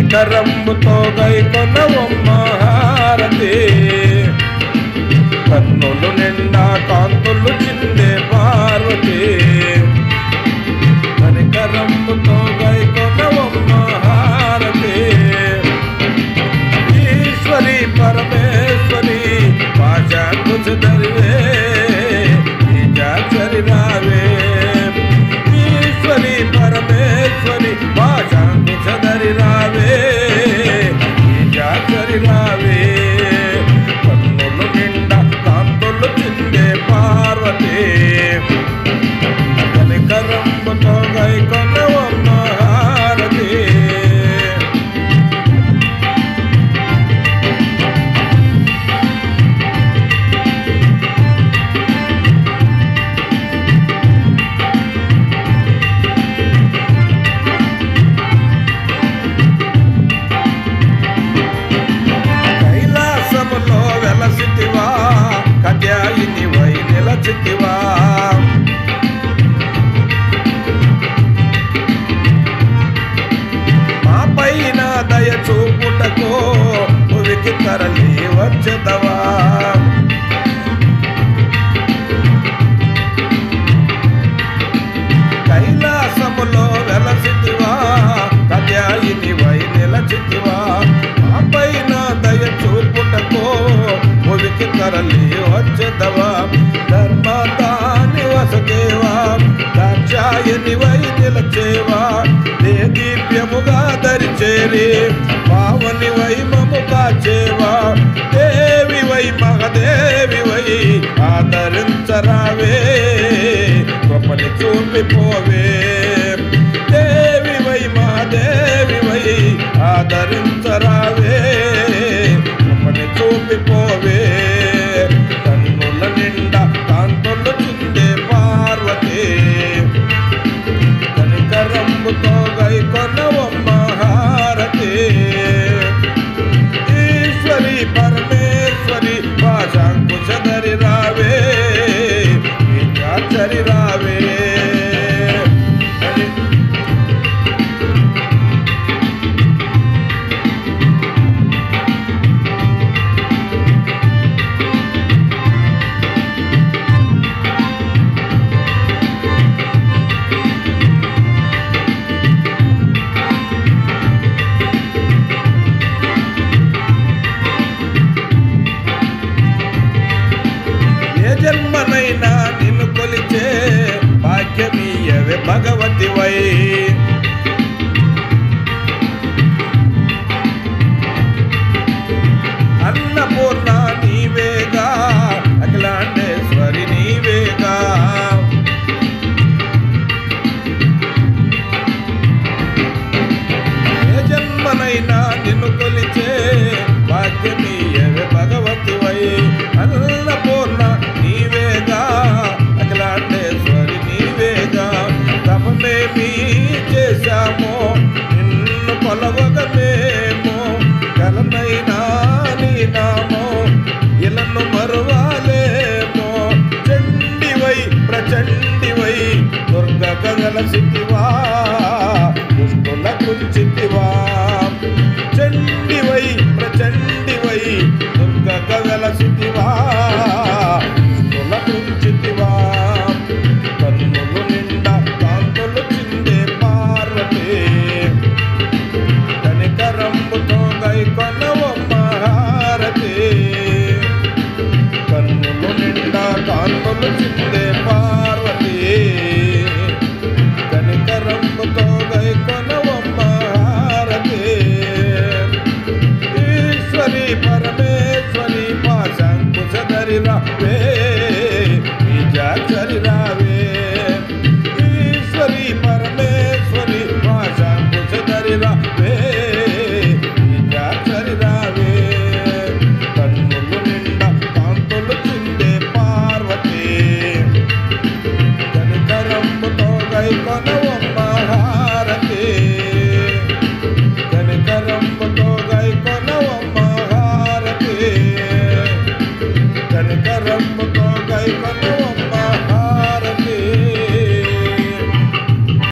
కనికరంబుతో గైకొనవమ్మ హారతి కన్నులు నిండా కాంతులు చిందే పార్వతి కనికరంబుతో గైకొనవమ్మ హారతి ఈశ్వరి పరమేశ్వరి పాశాంకుశధరివే బీజాక్షరి రావే ఈశ్వరి పరమేశ్వరి పాశాంకుశధరి రావే బీజాక్షరి రావే కన్నులు నిండా కాంతులు చిందే పార్వతి కనికరంబుతో గైకొనవమ్మ హారతి వెలసితివా కళ్యాణి వై నిలచితివా మా పైన దయ చూపుటకో భువికి తరలి వచ్చదవా కైలాసములో వెలసితివా కళ్యాణి వై నిలచితివా మా పైన దయ చూపుటకో భువికి తరలి వచ్చదవా ధర్మదాని వసదేవా దాక్షాయని వై నిలచేవా దే దీప్యముగా దరిచేరి